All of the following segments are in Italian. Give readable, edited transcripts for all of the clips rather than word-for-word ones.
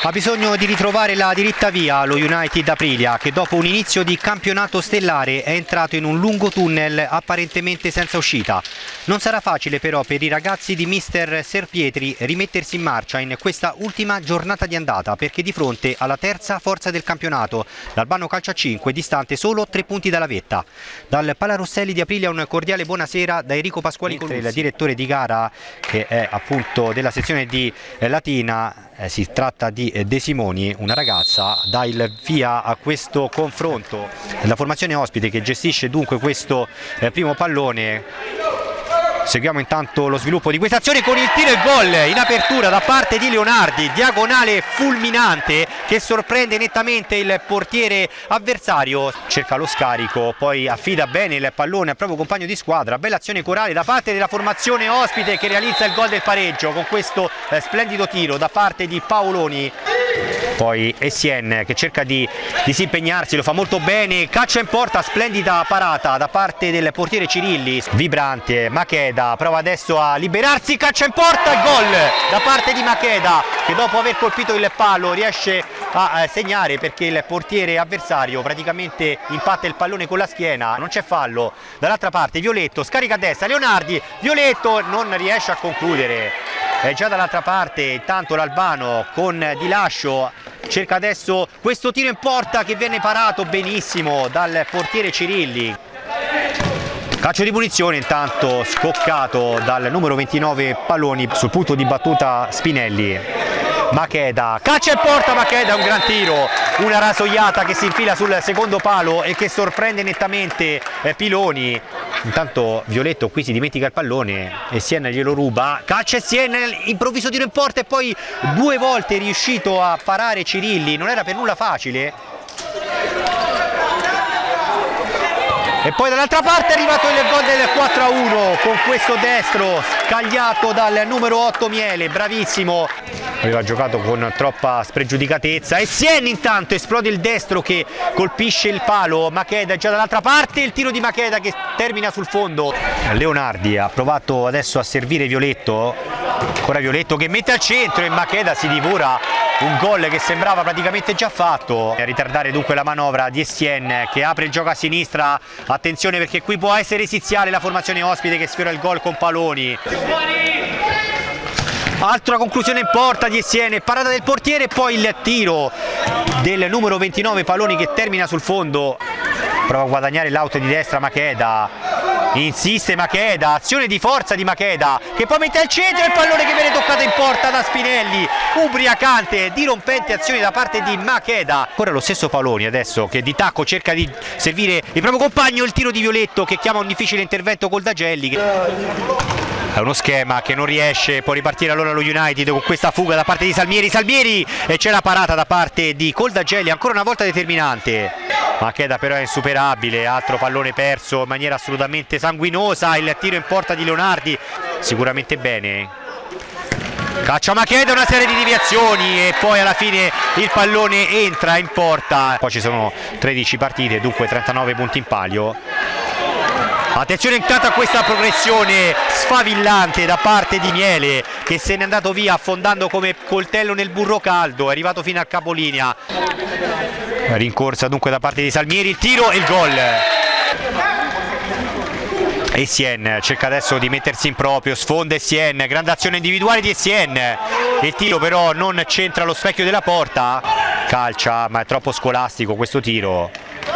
Ha bisogno di ritrovare la diritta via lo United Aprilia, che dopo un inizio di campionato stellare è entrato in un lungo tunnel apparentemente senza uscita. Non sarà facile però per i ragazzi di mister Serpietri rimettersi in marcia in questa ultima giornata di andata, perché di fronte alla terza forza del campionato, l'Albano Calcio a 5, distante solo 3 punti dalla vetta. Dal Pala Rosselli di Aprilia un cordiale buonasera da Enrico Pasquali, il direttore di gara, che è appunto della sezione di Latina. Si tratta di De Simoni, una ragazza, dà il via a questo confronto. La formazione ospite che gestisce dunque questo primo pallone. Seguiamo intanto lo sviluppo di questa azione con il tiro e gol in apertura da parte di Leonardi, diagonale fulminante che sorprende nettamente il portiere avversario. Cerca lo scarico, poi affida bene il pallone al proprio compagno di squadra. Bella azione corale da parte della formazione ospite che realizza il gol del pareggio con questo splendido tiro da parte di Paoloni. Poi Essien che cerca di disimpegnarsi, lo fa molto bene, calcia in porta, splendida parata da parte del portiere Cirilli. Vibrante, Macheda prova adesso a liberarsi, calcia in porta, gol da parte di Macheda che dopo aver colpito il palo riesce a segnare, perché il portiere avversario praticamente impatta il pallone con la schiena. Non c'è fallo. Dall'altra parte Violetto scarica a destra, Leonardi, Violetto non riesce a concludere. È già dall'altra parte intanto l'Albano con Di Lascio cerca adesso questo tiro in porta che viene parato benissimo dal portiere Cirilli. Calcio di punizione intanto scoccato dal numero 29 Palloni sul punto di battuta Spinelli. Macheda, calcia in porta, Macheda, un gran tiro, una rasoiata che si infila sul secondo palo e che sorprende nettamente Piloni. Intanto Violetto qui si dimentica il pallone e Sien glielo ruba, calcia Sien, improvviso tiro in porta e poi 2 volte è riuscito a parare Cirilli, non era per nulla facile. E poi dall'altra parte è arrivato il gol del 4-1 con questo destro scagliato dal numero 8 Miele, bravissimo. Aveva giocato con troppa spregiudicatezza e Sien intanto esplode il destro che colpisce il palo. Macheda è già dall'altra parte, il tiro di Macheda che termina sul fondo. Leonardi ha provato adesso a servire Violetto, ancora Violetto che mette al centro e Macheda si divora un gol che sembrava praticamente già fatto. A ritardare dunque la manovra di Essien che apre il gioco a sinistra. Attenzione perché qui può essere esiziale la formazione ospite che sfiora il gol con Paloni. Altra conclusione in porta di Essien, parata del portiere e poi il tiro del numero 29 Paloni che termina sul fondo. Prova a guadagnare l'auto di destra Macheda, insiste Macheda, azione di forza di Macheda che poi mette al centro e il pallone che viene toccato in porta da Spinelli, ubriacante, dirompente azione da parte di Macheda. Ancora lo stesso Paloni adesso che di tacco cerca di servire il proprio compagno, il tiro di Violetto che chiama un difficile intervento col Dagelli. È uno schema che non riesce, può ripartire allora lo United con questa fuga da parte di Salmieri e c'è la parata da parte di Coldagelli, ancora una volta determinante. Macheda però è insuperabile, altro pallone perso in maniera assolutamente sanguinosa, il tiro in porta di Leonardi, sicuramente bene. Caccia Macheda, una serie di deviazioni e poi alla fine il pallone entra in porta. Poi ci sono 13 partite, dunque 39 punti in palio. Attenzione intanto a questa progressione sfavillante da parte di Miele che se n'è andato via affondando come coltello nel burro caldo, è arrivato fino al capolinea. Rincorsa dunque da parte di Salmieri, il tiro e il gol. Essien cerca adesso di mettersi in proprio, sfonda Essien, grande azione individuale di Essien. Il tiro però non centra lo specchio della porta, calcia ma è troppo scolastico questo tiro.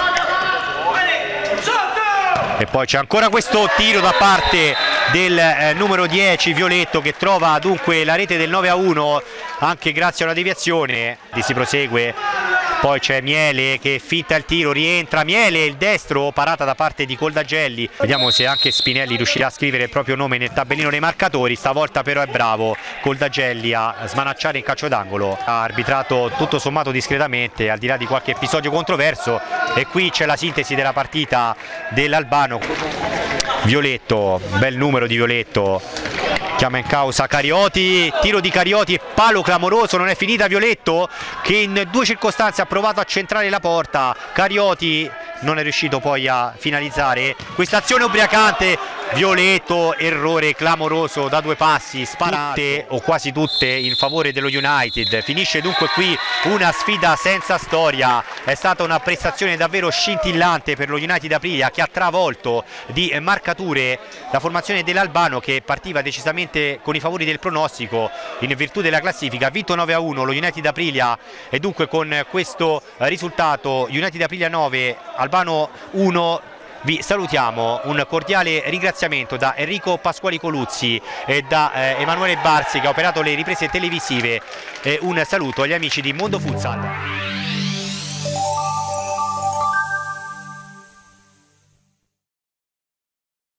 E poi c'è ancora questo tiro da parte del numero 10 Violetto che trova dunque la rete del 9-1 anche grazie a una deviazione. Si prosegue, poi c'è Miele che finta il tiro, rientra Miele, il destro, parata da parte di Coldagelli. Vediamo se anche Spinelli riuscirà a scrivere il proprio nome nel tabellino dei marcatori, stavolta però è bravo Coldagelli a smanacciare in calcio d'angolo. Ha arbitrato tutto sommato discretamente al di là di qualche episodio controverso e qui c'è la sintesi della partita dell'Albano. Violetto, bel numero di Violetto, chiama in causa Carioti, tiro di Carioti e palo clamoroso, non è finita Violetto che in 2 circostanze ha provato a centrare la porta. Carioti non è riuscito poi a finalizzare questa azione ubriacante. Violetto, errore clamoroso da 2 passi, sparate o quasi tutte in favore dello United. Finisce dunque qui una sfida senza storia, è stata una prestazione davvero scintillante per lo United Aprilia, che ha travolto di marcature la formazione dell'Albano, che partiva decisamente con i favori del pronostico in virtù della classifica. Ha vinto 9-1 lo United Aprilia, e dunque con questo risultato United Aprilia 9, Albano 1. Vi salutiamo, un cordiale ringraziamento da Enrico Pasquali Coluzzi e da Emanuele Barsi, che ha operato le riprese televisive, e un saluto agli amici di Mondo Futsal.